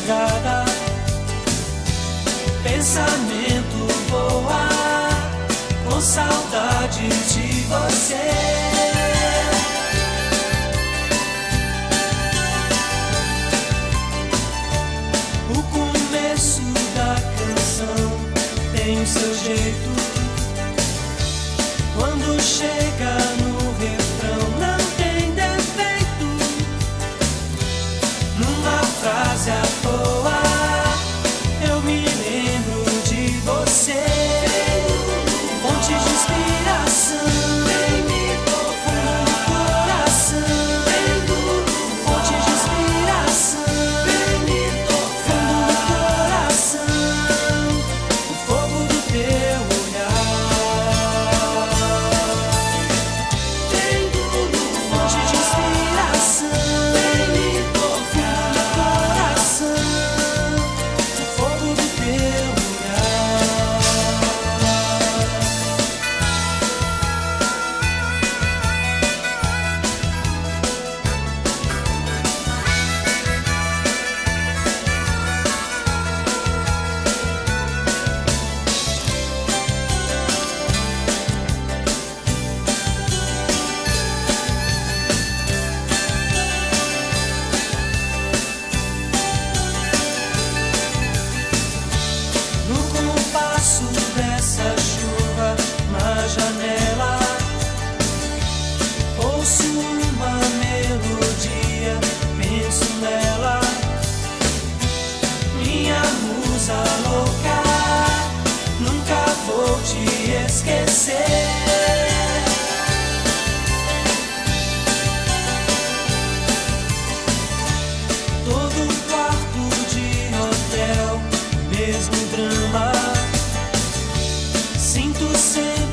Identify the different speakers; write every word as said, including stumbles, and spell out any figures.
Speaker 1: madrugada, pensamento voa com saudade de você. O começo da canção tem o seu jeito. Quando chega no refrão não tem defeito. Numa frase à toa eu me lembro de você. Fonte de inspiração, fundo do coração. Fonte de inspiração, fundo do coração. O fogo do teu olhar. Fonte de inspiração, fundo do coração. O fogo do teu olhar. No compasso dessa chuva na janela, ouço uma melodia, penso nela. Minha musa louca, nunca vou te esquecer. Todo quarto de hotel, mesmo drama, sinto sempre